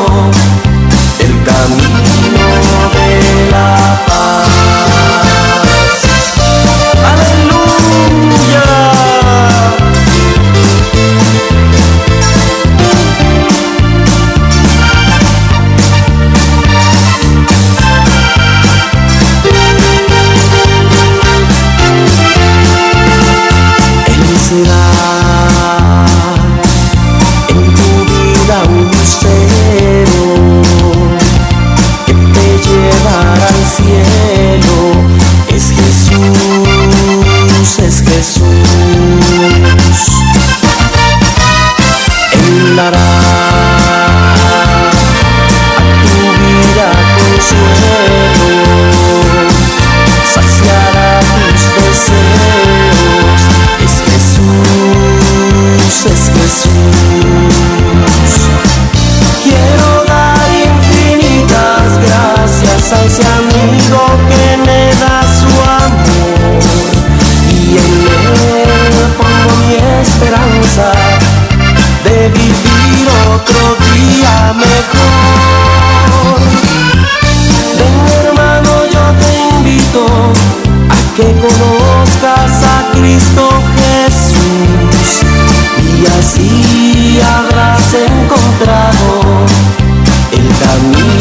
el camino de la paz. Aleluya. Él será en tu vida un lucero que te llevará al cielo. Es Jesús, es Jesús. Él dará a tu vida consuelo, saciará tus deseos. Es Jesús, es Jesús. Quiero dar infinitas gracias a ese amigo que me da su amor, y en él pongo mi esperanza de vivir otro día mejor. Ven, hermano, yo te invito a que conozcas a Cristo Jesús, y así habrás encontrado el camino